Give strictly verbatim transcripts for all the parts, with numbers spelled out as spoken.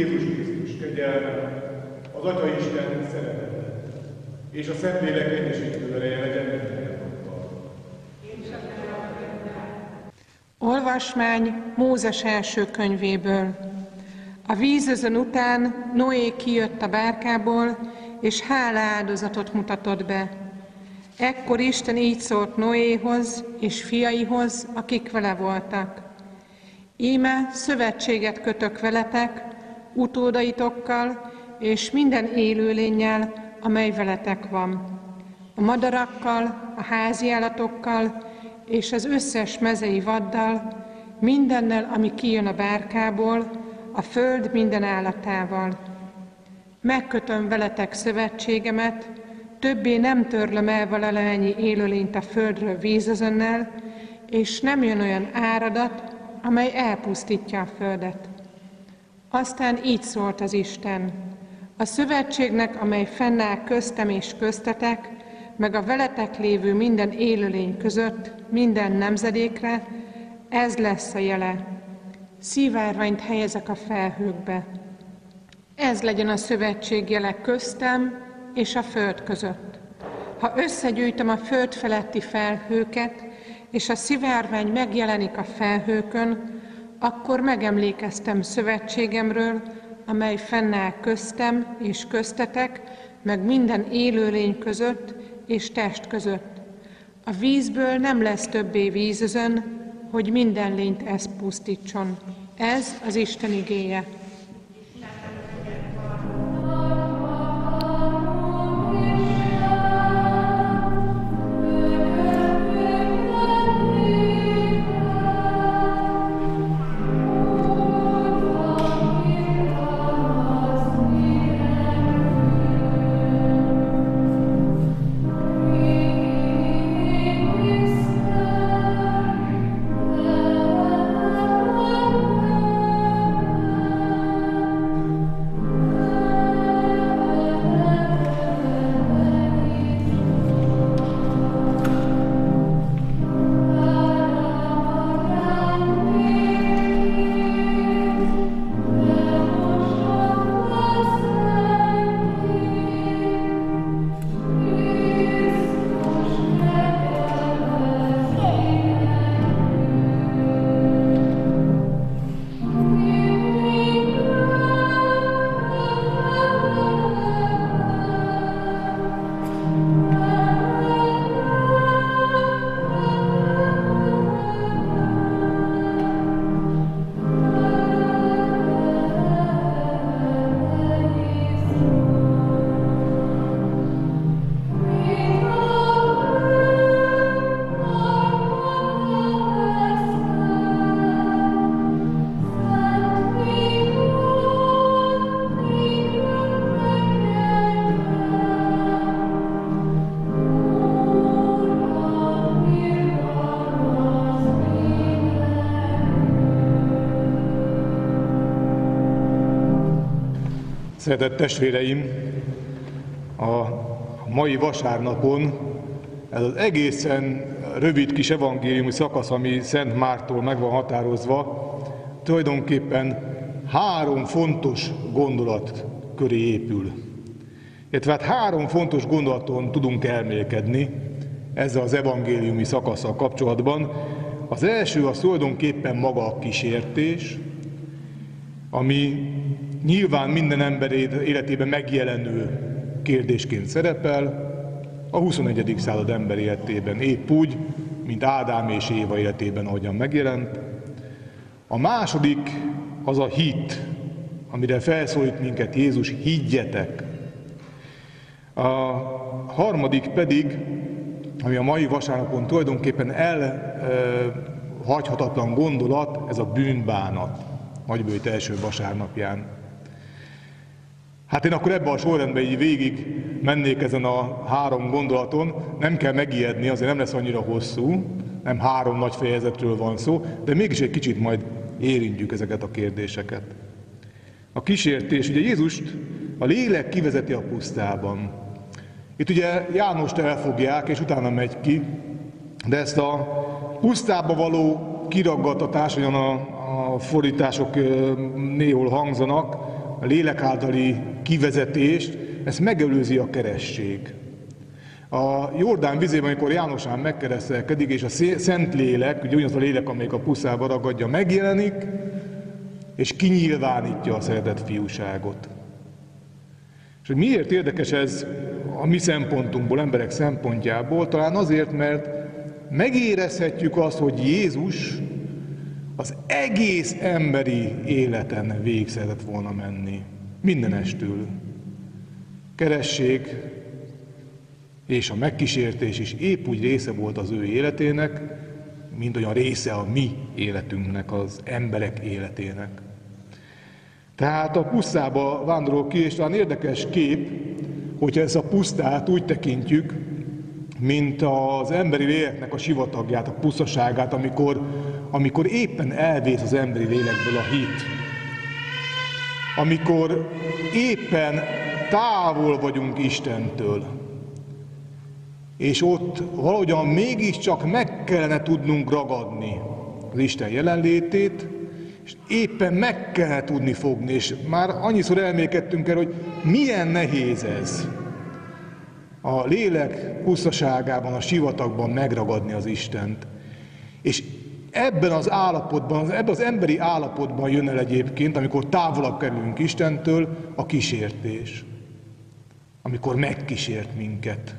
Jézus Krisztus kegyelme, az Atya Isten szeretete, és a Szentlélek egyesítő ereje legyen mindennyiunkkal. Olvasmány Mózes első könyvéből. A vízözön után Noé kijött a bárkából, és hálaáldozatot mutatott be. Ekkor Isten így szólt Noéhoz és fiaihoz, akik vele voltak. Íme szövetséget kötök veletek, utódaitokkal és minden élőlénnyel, amely veletek van. A madarakkal, a háziállatokkal és az összes mezei vaddal, mindennel, ami kijön a bárkából, a föld minden állatával. Megkötöm veletek szövetségemet, többé nem törlöm el valamennyi élőlényt a földről vízözönnel, és nem jön olyan áradat, amely elpusztítja a földet. Aztán így szólt az Isten: a szövetségnek, amely fennáll köztem és köztetek, meg a veletek lévő minden élőlény között, minden nemzedékre, ez lesz a jele. Szivárványt helyezek a felhőkbe. Ez legyen a szövetség jele köztem és a föld között. Ha összegyűjtöm a föld feletti felhőket, és a szivárvány megjelenik a felhőkön, akkor megemlékeztem szövetségemről, amely fennáll köztem és köztetek, meg minden élőlény között és test között. A vízből nem lesz többé vízözön, hogy minden lényt ez pusztítson. Ez az Isten igéje. Szeretett testvéreim, a mai vasárnapon ez az egészen rövid kis evangéliumi szakasz, ami Szent Márktól meg van határozva, tulajdonképpen három fontos gondolat köré épül. Illetve hát három fontos gondolaton tudunk elmélkedni ezzel az evangéliumi szakasszal kapcsolatban. Az első az tulajdonképpen maga a kísértés, ami nyilván minden ember életében megjelenő kérdésként szerepel, a huszonegyedik század ember életében épp úgy, mint Ádám és Éva életében, ahogyan megjelent. A második az a hit, amire felszólít minket Jézus: higgyetek. A harmadik pedig, ami a mai vasárnapon tulajdonképpen elhagyhatatlan gondolat, ez a bűnbánat, Nagybőjt első vasárnapján. Hát én akkor ebben a sorrendben így végig mennék ezen a három gondolaton, nem kell megijedni, azért nem lesz annyira hosszú, nem három nagy fejezetről van szó, de mégis egy kicsit majd érintjük ezeket a kérdéseket. A kísértés, ugye Jézust a lélek kivezeti a pusztában. Itt ugye Jánost elfogják, és utána megy ki, de ezt a pusztába való kiraggatatás, olyan a, a fordítások néhol hangzanak, lélek általi kivezetést, ezt megelőzi a keresség. A Jordán vizében, amikor Jánosán megkeresztelkedik, és a Szent Lélek, ugye ugyanaz a lélek, amelyik a puszába ragadja, megjelenik, és kinyilvánítja a szeretett fiúságot. És hogy miért érdekes ez a mi szempontunkból, emberek szempontjából? Talán azért, mert megérezhetjük azt, hogy Jézus az egész emberi életen végig szeretett volna menni. Mindenestül. Keresség és a megkísértés is épp úgy része volt az ő életének, mint olyan része a mi életünknek, az emberek életének. Tehát a pusztába vándorol ki, és talán érdekes kép, hogyha ezt a pusztát úgy tekintjük, mint az emberi léleknek a sivatagját, a pusztaságát, amikor, amikor éppen elvész az emberi lélekből a hit. Amikor éppen távol vagyunk Istentől, és ott valahogyan mégiscsak meg kellene tudnunk ragadni az Isten jelenlétét, és éppen meg kellene tudni fogni, és már annyiszor elmélkedtünk el, hogy milyen nehéz ez a lélek pusztaságában, a sivatagban megragadni az Istent. És ebben az állapotban, ebben az emberi állapotban jön el egyébként, amikor távolabb kerülünk Istentől, a kísértés. Amikor megkísért minket.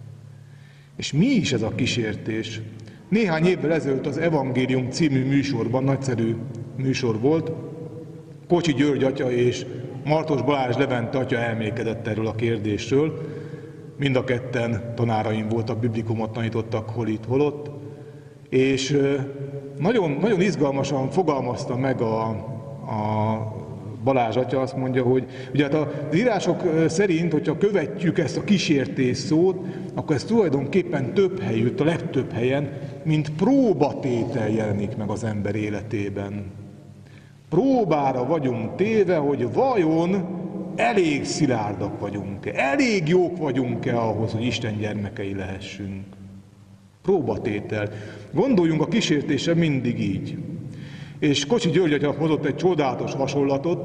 És mi is ez a kísértés? Néhány évvel ezelőtt az Evangélium című műsorban, nagyszerű műsor volt, Kocsi György atya és Martos Balázs Levente atya elmélkedett erről a kérdésről. Mind a ketten tanáraim voltak, biblikumot tanítottak, hol itt, hol ott. És nagyon, nagyon izgalmasan fogalmazta meg a, a Balázs atya, azt mondja, hogy ugye hát az írások szerint, hogyha követjük ezt a kísértés szót, akkor ez tulajdonképpen több helyütt, a legtöbb helyen, mint próbatétel jelenik meg az ember életében. Próbára vagyunk téve, hogy vajon elég szilárdak vagyunk-e, elég jók vagyunk-e ahhoz, hogy Isten gyermekei lehessünk. Próbatétel. Gondoljunk a kísértésre mindig így. És Kocsi György atya hozott egy csodálatos hasonlatot,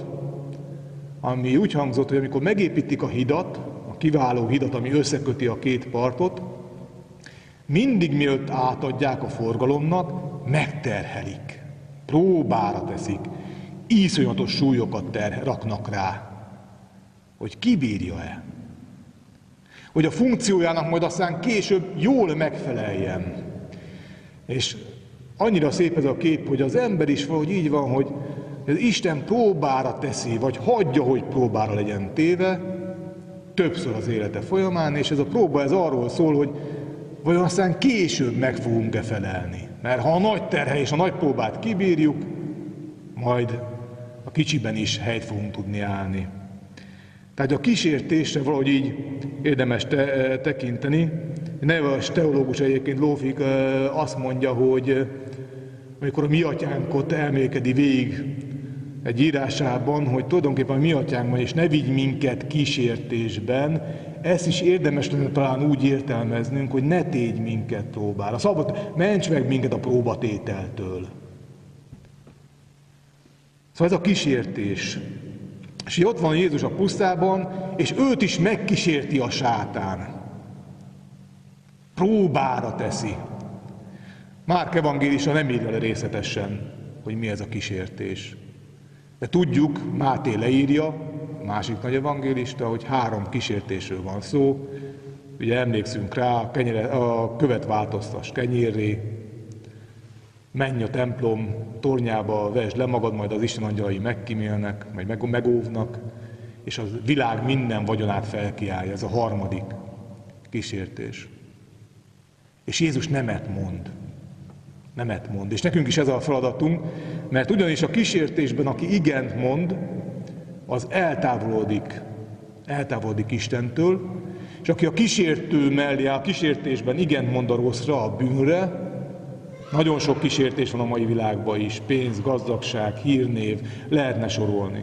ami úgy hangzott, hogy amikor megépítik a hidat, a kiváló hidat, ami összeköti a két partot, mindig mielőtt átadják a forgalomnak, megterhelik, próbára teszik, iszonyatos súlyokat terhe, raknak rá, hogy kibírja-e, hogy a funkciójának majd aztán később jól megfeleljen. És annyira szép ez a kép, hogy az ember is valahogy így van, hogy az Isten próbára teszi, vagy hagyja, hogy próbára legyen téve, többször az élete folyamán, és ez a próba ez arról szól, hogy vajon aztán később meg fogunk-e felelni. Mert ha a nagy terhe és a nagy próbát kibírjuk, majd a kicsiben is helyt fogunk tudni állni. Tehát a kísértésre valahogy így érdemes te, tekinteni. Neves teológus egyébként, Lófik azt mondja, hogy amikor a mi atyánkot elmélkedi végig egy írásában, hogy tulajdonképpen a mi atyánkban, és ne vigy minket kísértésben, ezt is érdemes lenne talán úgy értelmeznünk, hogy ne tégy minket próbára. Szabad, ments meg minket a próbatételtől. Szóval ez a kísértés. És ott van Jézus a pusztában, és őt is megkísérti a sátán. Próbára teszi. Márk evangélista nem írja le részletesen, hogy mi ez a kísértés. De tudjuk, Máté leírja, a másik nagy evangélista, hogy három kísértésről van szó. Ugye emlékszünk rá, a, kenyere, a követ változtass kenyérré, menj a templom tornyába, vesd le magad, majd az Isten angyalai megkímélnek, majd megóvnak, és a világ minden vagyonát felkiálja. Ez a harmadik kísértés. És Jézus nemet mond. Nemet mond. És nekünk is ez a feladatunk, mert ugyanis a kísértésben, aki igent mond, az eltávolodik, eltávolodik Istentől, és aki a kísértő mellé, a kísértésben igent mond a rosszra, a bűnre, nagyon sok kísértés van a mai világban is, pénz, gazdagság, hírnév, lehetne sorolni.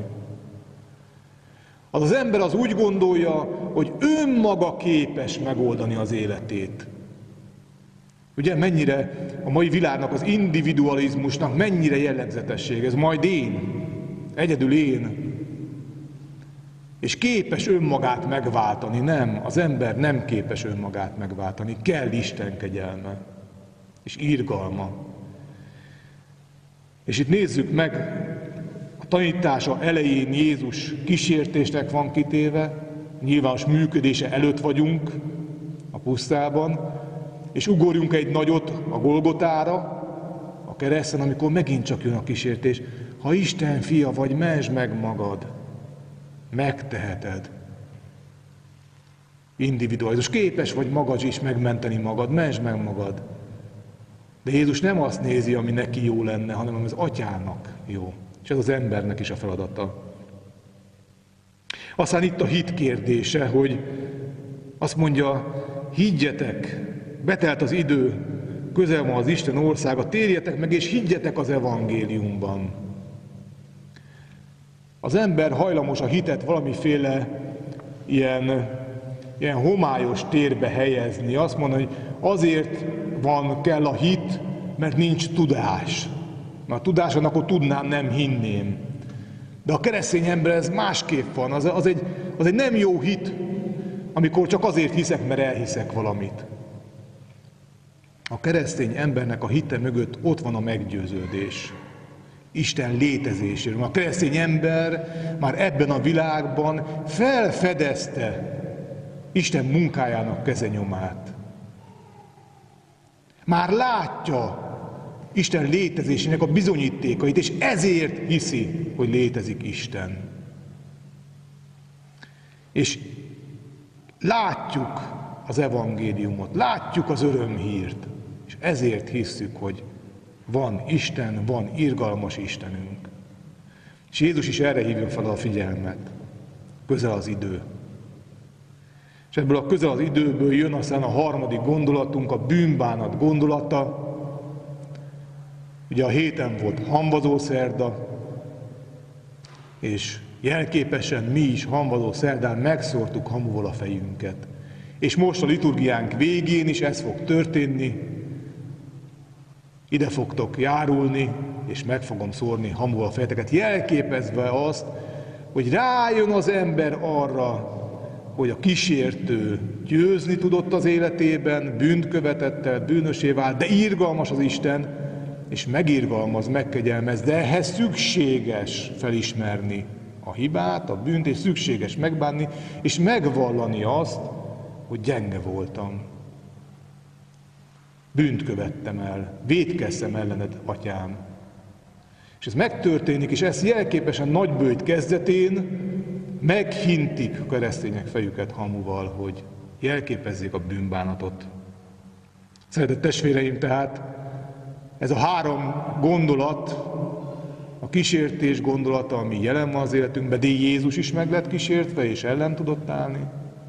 Az az ember az úgy gondolja, hogy önmaga képes megoldani az életét. Ugye mennyire a mai világnak, az individualizmusnak mennyire jellegzetesség, ez majd én, egyedül én. és képes önmagát megváltani. Nem, az ember nem képes önmagát megváltani. Kell Isten kegyelme és irgalma. És itt nézzük meg, a tanítása elején Jézus kísértésnek van kitéve, nyilvános működése előtt vagyunk a pusztában, és ugorjunk egy nagyot a Golgotára, a kereszten, amikor megint csak jön a kísértés. Ha Isten fia vagy, menj meg magad. Megteheted. Individuális. Képes vagy magad is megmenteni magad, menj meg magad. De Jézus nem azt nézi, ami neki jó lenne, hanem ami az atyának jó. És ez az embernek is a feladata. Aztán itt a hit kérdése, hogy azt mondja, higgyetek, betelt az idő, közel van az Isten országa, térjetek meg és higgyetek az evangéliumban. Az ember hajlamos a hitet valamiféle ilyen, ilyen homályos térbe helyezni. Azt mondani, hogy azért van, kell a hit, mert nincs tudás. Na, a tudás, akkor tudnám, nem hinném. De a keresztény ember ez másképp van. Az, az, egy, az egy nem jó hit, amikor csak azért hiszek, mert elhiszek valamit. A keresztény embernek a hite mögött ott van a meggyőződés. Isten létezéséről. A keresztény ember már ebben a világban felfedezte Isten munkájának kezenyomát. Már látja Isten létezésének a bizonyítékait, és ezért hiszi, hogy létezik Isten. És látjuk az evangéliumot, látjuk az örömhírt, és ezért hisszük, hogy van Isten, van irgalmas Istenünk. És Jézus is erre hívja fel a figyelmet. Közel az idő. És ebből a közel az időből jön aztán a harmadik gondolatunk, a bűnbánat gondolata. Ugye a héten volt hamvazó szerda, és jelképesen mi is hamvazó szerdán megszórtuk hamuval a fejünket. És most a liturgiánk végén is ez fog történni. Ide fogtok járulni, és meg fogom szórni hamuval a fejeteket, jelképezve azt, hogy rájön az ember arra, hogy a kísértő győzni tudott az életében, bűnt követett el, bűnösé vált, de irgalmas az Isten, és megirgalmaz, megkegyelmez, de ehhez szükséges felismerni a hibát, a bűnt, és szükséges megbánni, és megvallani azt, hogy gyenge voltam. Bűnt követtem el, vétkeztem ellened, atyám. És ez megtörténik, és ezt jelképesen nagybőjt kezdetén meghintik a keresztények fejüket hamuval, hogy jelképezzék a bűnbánatot. Szeretett testvéreim, tehát ez a három gondolat, a kísértés gondolata, ami jelen van az életünkben, de Jézus is meg lett kísértve, és ellen tudott állni.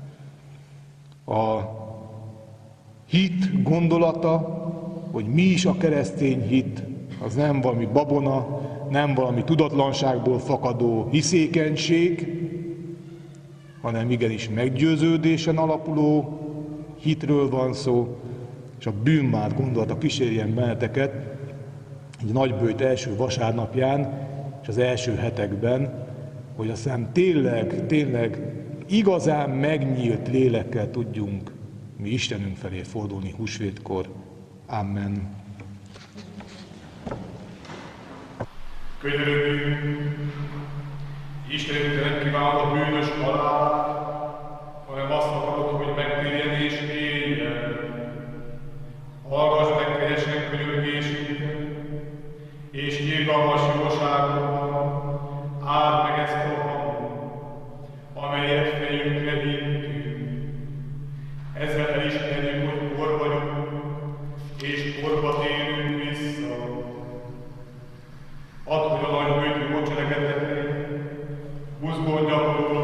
A hit gondolata, hogy mi is a keresztény hit, az nem valami babona, nem valami tudatlanságból fakadó hiszékenység, hanem igenis meggyőződésen alapuló hitről van szó, és a bűnbánat gondolata kísérjen benneteket egy nagybőjt első vasárnapján, és az első hetekben, hogy aztán tényleg, tényleg igazán megnyílt lélekkel tudjunk mi Istenünk felé fordulni húsvétkor. Amen. Könyörögjünk, Istenünk, te nem kívánod a bűnös halált, hanem azt akarod, hogy megtérjen és éljen. Hallgass meg kegyesen könyörögésünket, és irgalmas jóságodban áld meg ezt a hangot, amelyet fejünkre hittünk. Ezzel elismerjük, hogy kor vagyunk, és korba térünk vissza. Add, hogy a nagy bőtű bocseleketek, buzgón gyakorolva